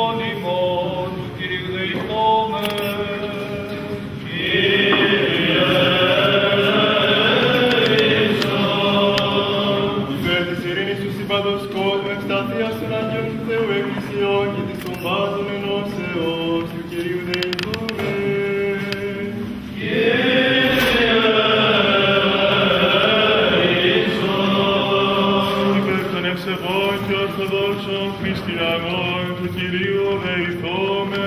Θεόν ημών, του Κυρίου δεηθώμε. Υπέρ της ειρήνης του σύμπαντος κόσμου, ευσταθίας των Αγίων του Θεού Εκκλησιών και της ομάδων ενώσεως, του Κυρίου δεηθώμε. Υπέρ των ευσεβών και ορθοδόξων χριστιανών, του Κυρίου δεηθώμε.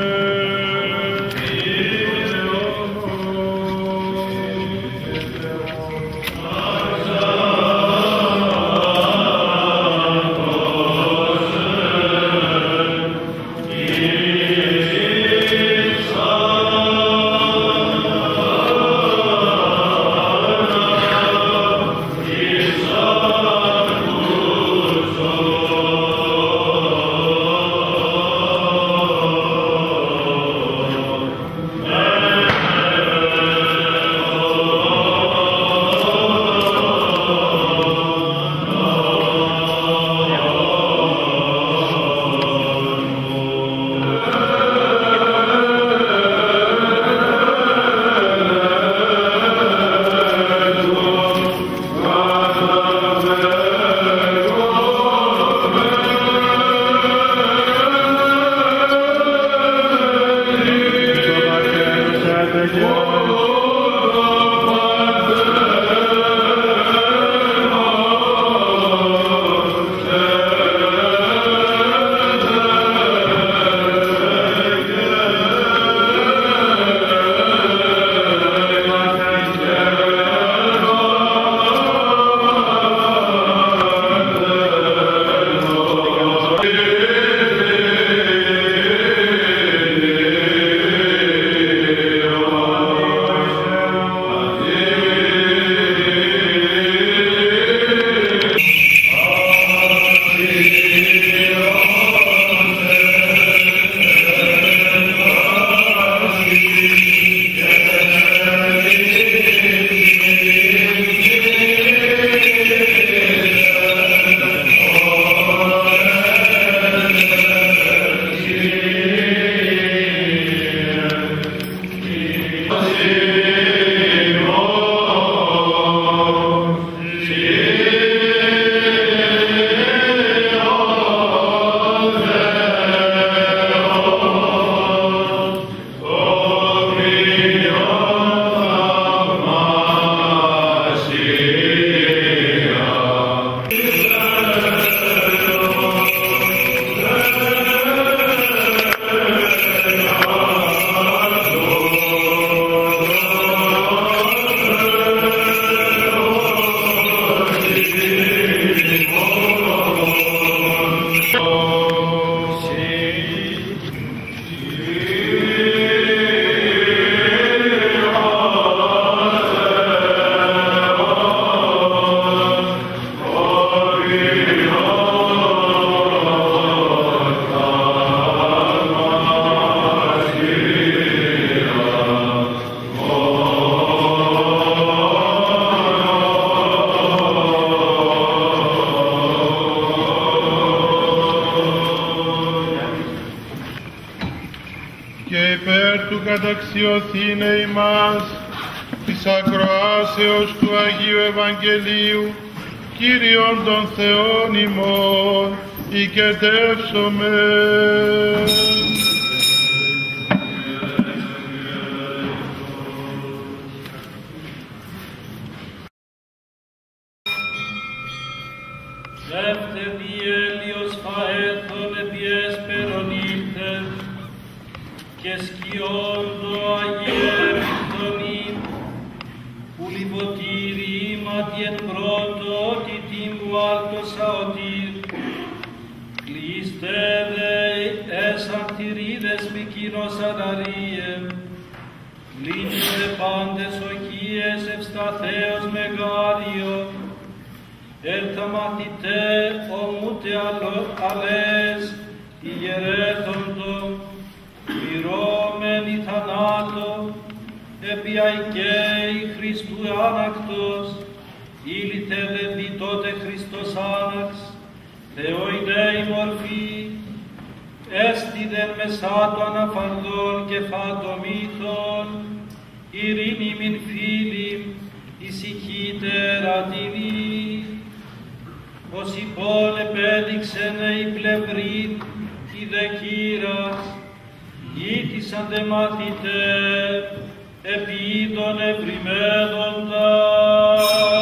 Καταξιωθήνε ημάς της ακροάσεως του Αγίου Ευαγγελίου, Κύριον των Θεών ημών, οικετεύσομαι. Δεύτερη διέλιος φαέθων επιέσπερον ήλθε, και σκιόντο αγιεύθονη, που λιβωτήρι ήματι εν πρώτο ότι τύμπου άλτοσα οτήρ, κλείστε δε έσαν θηρίδες μη κοινός αναρίε, λύνετε πάντες οχίες ευσταθέως μεγάριο, έρθα μαθητέ ομούτε αλές ηγερέθοντο, πληρώμενοι θανάτω, επί αικαίοι Χριστού άνακτος, ήλθε δε δι τότε Χριστός άναξ, Θεοειδέ η μορφή, έστειδεν μεσάτου αναφανδών και φαντομήθων, ειρήνη μην φίλοι, ησυχείτε ρατινή. Ως υπόν επέδειξεν η πλευρή η δε κύρας, ήτησαν δε μάθητε επί των ευρημένοντας.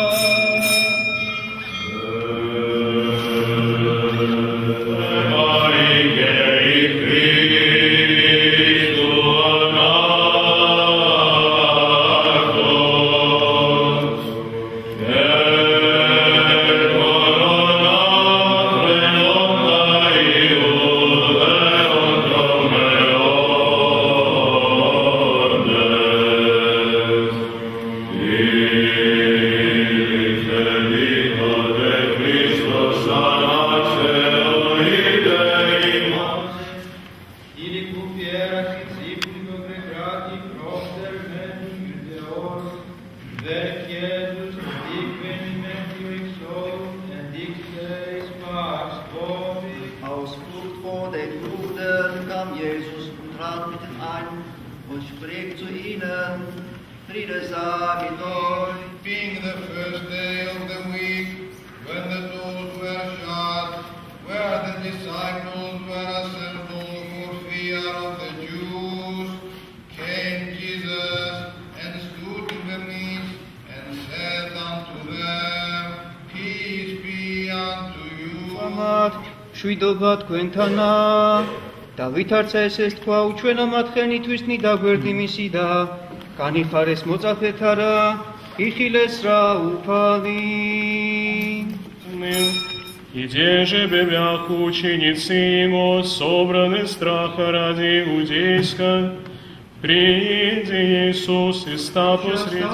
Being the first day of the week, when the doors were shut, where the disciples were assembled for fear of the Jews, came Jesus and stood in the midst and said unto them, Peace be unto you. Շույդոգատ քույնթանա, Դավիթ արծես est քո ուչվենա մատխենի թույսնի դագերդի միսիդա, կանի խարես մոծախեթարա, իխիլեսրա упали. Иде же бебях ученицы Его, собраны страха ради иудейска, прииди Иисус и ста посреди.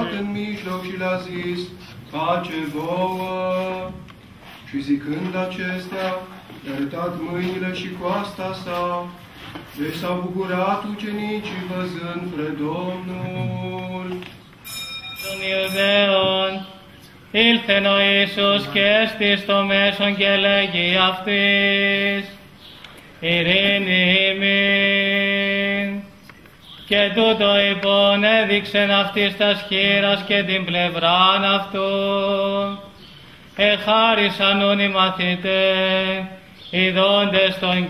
Arătat mâinile și coasta sa, deci s-au bucurat ucenicii văzând spre Domnul. Των Ιουδαίων ήλθεν ο Ιησούς και έστη στο μέσον και λέγει αυτής, ειρήνη ημίν. Και τούτο υπόν έδειξεν αυτής τας χείρας και την πλευράν αυτού. Εχάρισαν ούν οι μαθητές, ειδώντες τον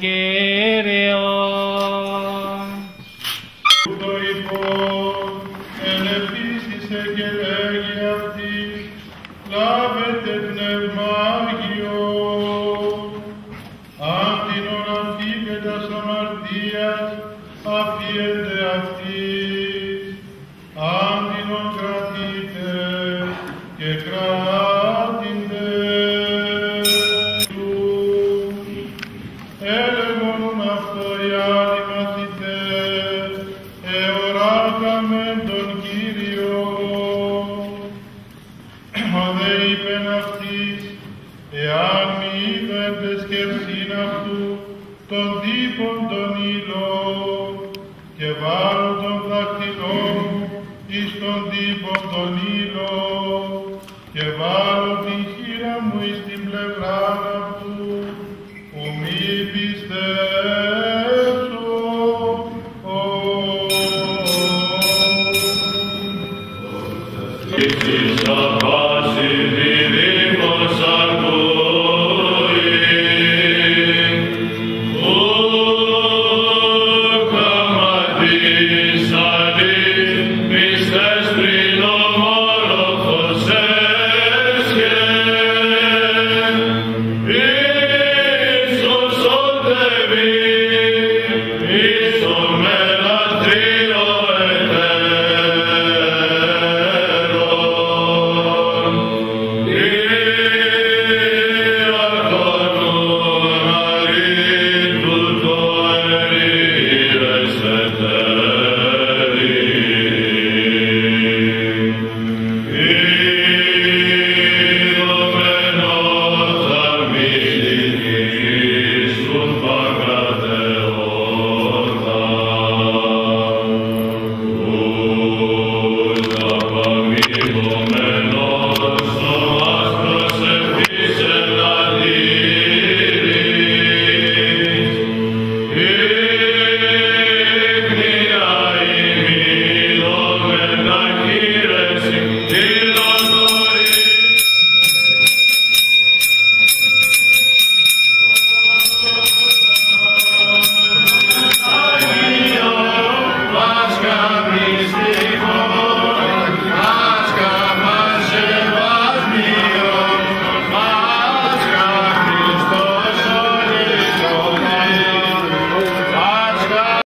Κύριον. Το υπόν ελευθύσισε και λέγει αυτή, λάβετε πνεύμα Άγιον. Αν την ώρα φύγετας αμαρτίας, αφιέται αυτής. Αν την ώρα κρατείτε και κράτηντε. Έλεγον αυτό οι άλλοι μαθητές, εωράκαμεν τον Κύριο. Μα δε είπεν αυτής, εάν μη είδετε σκεψήν αυτού, τον τύπον τον ήλον, και βάλω τον δακτυλό μου εις τον τύπον τον ήλον, και βάλω την χείρα μου εις την πλευρά αυτού, που μη πιστέψω.